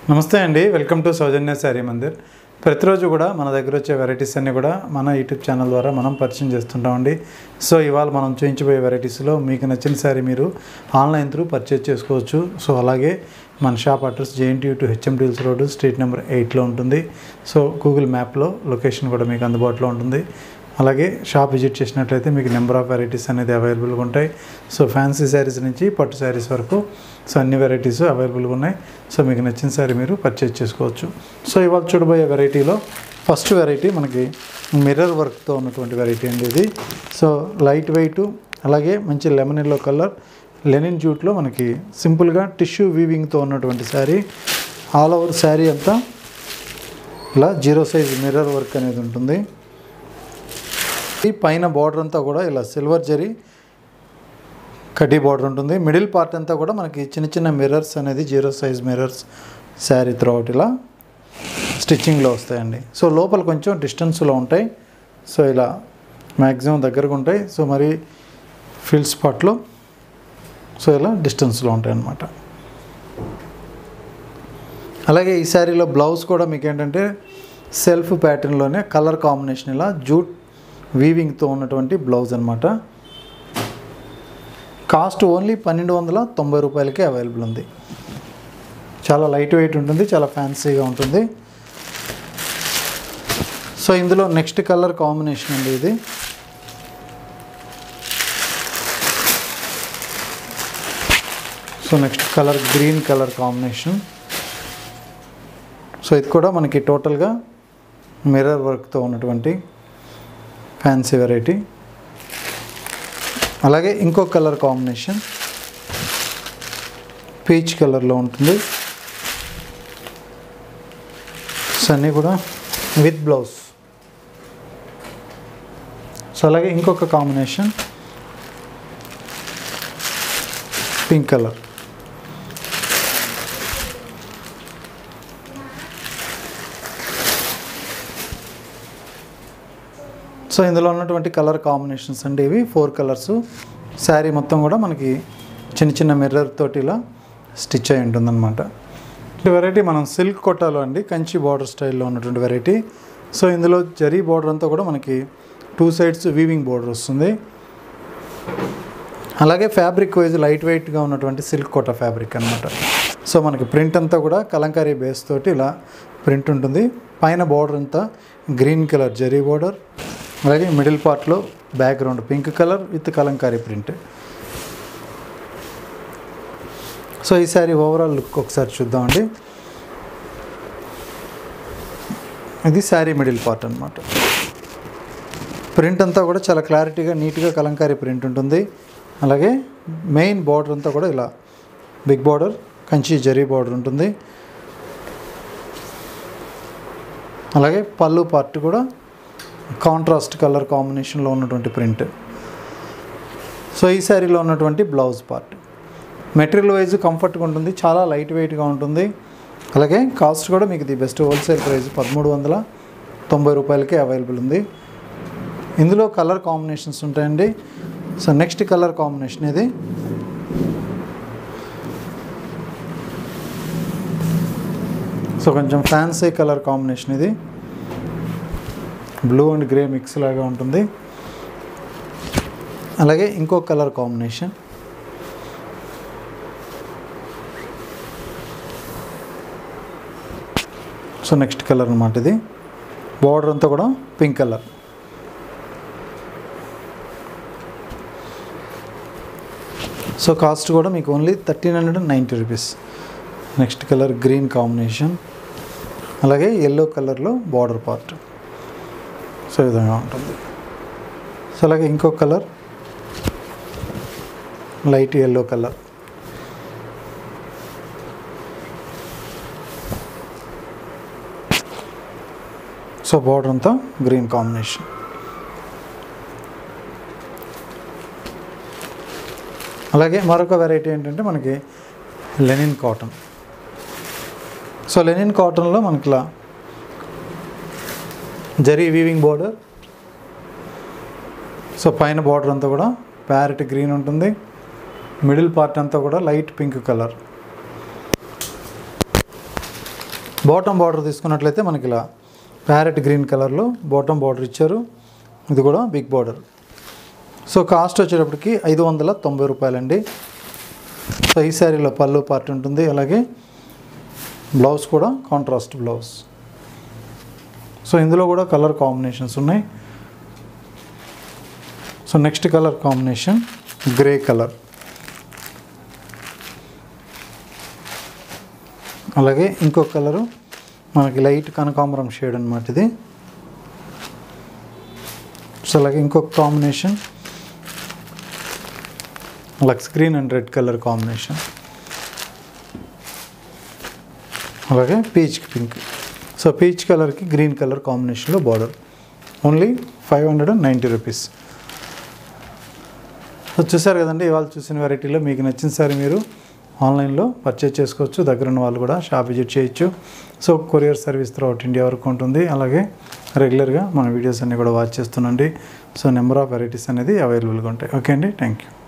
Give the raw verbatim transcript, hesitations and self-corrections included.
నమస్తే అండి, welcome to Soujanya sari Mandir. ప్రతిరోజు కూడా మన దగ్గర వచ్చే వెరైటీస్ అన్నీ కూడా మన యూట్యూబ్ ఛానల్ ద్వారా మనం పరిచయం చేస్తుంటామండి. సో ఇవాళ మనం చూపించబోయే వెరైటీస్లో మీకు నచ్చిన శారీ మీరు ఆన్లైన్ త్రూ పర్చేజ్ చేసుకోవచ్చు. సో అలాగే మన షాప్ అడ్రస్ జేఎన్టీయూ టు హెచ్ఎండిఎల్స్ రోడ్డు స్ట్రీట్ నెంబర్ ఎయిట్లో ఉంటుంది. సో గూగుల్ మ్యాప్లో లొకేషన్ కూడా మీకు అందుబాటులో ఉంటుంది. అలాగే షాప్ విజిట్ చేసినట్లయితే మీకు నెంబర్ ఆఫ్ వెరైటీస్ అనేది అవైలబుల్గా ఉంటాయి. సో ఫ్యాన్సీ శారీస్ నుంచి పట్టు శారీస్ వరకు సో అన్ని వెరైటీస్ అవైలబుల్గా ఉన్నాయి. సో మీకు నచ్చిన శారీ మీరు పర్చేజ్ చేసుకోవచ్చు. సో ఇవాళ చూడబోయే వెరైటీలో ఫస్ట్ వెరైటీ మనకి మిర్రర్ వర్క్తో ఉన్నటువంటి వెరైటీ అండి ఇది. సో లైట్ వెయిట్, అలాగే మంచి లెమన్ ఎల్లో కలర్ లెనిన్ జూట్లో మనకి సింపుల్గా టిష్యూ వీవింగ్తో ఉన్నటువంటి శారీ. ఆల్ ఓవర్ శారీ అంతా ఇలా జీరో సైజ్ మిర్రర్ వర్క్ అనేది ఉంటుంది. పైన బార్డర్ అంతా కూడా ఇలా సిల్వర్ జరీ కడ్డీ బార్డర్ ఉంటుంది. మిడిల్ పార్ట్ అంతా కూడా మనకి చిన్న చిన్న మిర్రర్స్ అనేది zero size mirrors sari throughout ఇలా స్టిచ్చింగ్లో వస్తాయండి. సో లోపల కొంచెం డిస్టెన్స్లో ఉంటాయి. సో ఇలా మ్యాక్సిమం దగ్గరకు ఉంటాయి. సో మరి ఫీల్డ్ స్పాట్లో సో ఇలా డిస్టెన్స్లో ఉంటాయి అన్నమాట. అలాగే ఈ శారీలో బ్లౌజ్ కూడా మీకు ఏంటంటే సెల్ఫ్ ప్యాటర్న్లోనే కలర్ కాంబినేషన్ ఇలా జూట్ వీవింగ్తో ఉన్నటువంటి బ్లౌజ్ అనమాట. కాస్ట్ ఓన్లీ పన్నెండు వందల తొంభై రూపాయలకే అవైలబుల్ ఉంది. చాలా లైట్ వెయిట్ ఉంటుంది, చాలా ఫ్యాన్సీగా ఉంటుంది. సో ఇందులో నెక్స్ట్ కలర్ కాంబినేషన్ అండి ఇది. So next colour green colour combination. So ఇది కూడా మనకి టోటల్గా మిర్రర్ వర్క్తో ఉన్నటువంటి ఫ్యాన్సీ వెరైటీ. అలాగే ఇంకో కలర్ కాంబినేషన్ పీచ్ కలర్లో ఉంటుంది. సో అన్నీ కూడా విత్ బ్లౌజ్. సో అలాగే ఇంకొక కాంబినేషన్ పింక్ కలర్. సో ఇందులో ఉన్నటువంటి కలర్ కాంబినేషన్స్ అండి ఇవి ఫోర్ కలర్స్. శారీ మొత్తం కూడా మనకి చిన్న చిన్న మిర్రర్ తోటి ఇలా స్టిచ్ అయి ఉంటుందన్నమాట. ఈ వెరైటీ మనం సిల్క్ కొట్టాలో అండి, కంచి బార్డర్ స్టైల్లో ఉన్నటువంటి వెరైటీ. సో ఇందులో జరీ బార్డర్ అంతా కూడా మనకి టూ సైడ్స్ వీవింగ్ బార్డర్ వస్తుంది. అలాగే ఫ్యాబ్రిక్ వైజ్ లైట్ వెయిట్గా ఉన్నటువంటి సిల్క్ కోట ఫ్యాబ్రిక్ అనమాట. సో మనకి ప్రింట్ అంతా కూడా కలంకారీ బేస్ తోటి ఇలా ప్రింట్ ఉంటుంది. పైన బార్డర్ అంతా గ్రీన్ కలర్ జరీ బార్డర్, అలాగే మిడిల్ పార్ట్లో background pink colour with Kalamkari print. So ఈ శారీ ఓవరాల్ లుక్ ఒకసారి చూద్దామండి. ఇది శారీ మిడిల్ పార్ట్ అనమాట. ప్రింట్ అంతా కూడా చాలా క్లారిటీగా నీట్గా కలంకారీ ప్రింట్ ఉంటుంది. అలాగే మెయిన్ బార్డర్ అంతా కూడా ఇలా big border Kanchi zari border ఉంటుంది. అలాగే పళ్ళు పార్ట్ కూడా కాంట్రాస్ట్ కలర్ కాంబినేషన్లో ఉన్నటువంటి ప్రింట్. సో ఈ శారీలో ఉన్నటువంటి బ్లౌజ్ పార్ట్ మెటీరియల్ వైజ్ కంఫర్ట్గా ఉంటుంది, చాలా లైట్ వెయిట్గా ఉంటుంది. అలాగే కాస్ట్ కూడా మీకు ది బెస్ట్ హోల్సేల్ ప్రైస్ పదమూడు వందల తొంభై రూపాయలకే అవైలబుల్ ఉంది. ఇందులో కలర్ కాంబినేషన్స్ ఉంటాయండి. సో నెక్స్ట్ కలర్ కాంబినేషన్ ఇది. సో కొంచెం ఫ్యాన్సీ కలర్ కాంబినేషన్ ఇది. బ్లూ అండ్ గ్రే మిక్స్ లాగా ఉంటుంది. అలాగే ఇంకో colour combination so next colour అన్నమాట ఇది. బార్డర్ అంతా కూడా పింక్ కలర్. సో కాస్ట్ కూడా మీకు only thirteen hundred and ninety rupees. Next colour green combination, అలాగే ఎల్లో కలర్లో బార్డర్ పార్ట్. సో ఈ విధంగా ఉంటుంది. సో అలాగే ఇంకో colour light yellow colour. So border అంతా గ్రీన్ కాంబినేషన్. అలాగే మరొక వెరైటీ ఏంటంటే మనకి లెనిన్ కాటన్. సో లెనిన్ కాటన్లో మనకి ఇలా జరీ వీవింగ్ బార్డర్. సో పైన బార్డర్ అంతా కూడా ప్యారెట్ గ్రీన్ ఉంటుంది. మిడిల్ పార్ట్ అంతా కూడా light pink colour. Bottom border తీసుకున్నట్లయితే మనకి ఇలా ప్యారెట్ గ్రీన్ కలర్లో బాటమ్ బార్డర్ ఇచ్చారు. ఇది కూడా బిగ్ బార్డర్. సో కాస్ట్ వచ్చేటప్పటికి ఐదు వందల తొంభై రూపాయలండి. సో ఈ శారీలో పళ్ళు పార్ట్ ఉంటుంది, అలాగే బ్లౌజ్ కూడా కాంట్రాస్ట్ బ్లౌజ్. సో ఇందులో కూడా కలర్ కాంబినేషన్స్ ఉన్నాయి. So next colour combination grey colour, అలాగే ఇంకొక కలరు మనకి లైట్ కనకాంబరం షేడ్ అనమాట ఇది. సో అలాగే ఇంకొక combination lux green and red colour combination, అలాగే పీచ్ పింక్. సో పీచ్ కలర్కి గ్రీన్ కలర్ కాంబినేషన్లో border. Only five hundred and ninety rupees. So చూసారు కదండి, ఇవాళ చూసిన వెరైటీలో మీకు నచ్చిన సారీ మీరు ఆన్లైన్లో పర్చేజ్ చేసుకోవచ్చు. దగ్గర ఉన్న వాళ్ళు కూడా షాప్ విజిట్ చేయొచ్చు. So courier service throughout India వరకు ఉంటుంది. అలాగే రెగ్యులర్గా మన వీడియోస్ అన్నీ కూడా వాచ్ చేస్తుండండి. సో నెంబర్ ఆఫ్ వెరైటీస్ అనేది అవైలబుల్గా ఉంటాయి. ఓకే అండి, థ్యాంక్ యూ.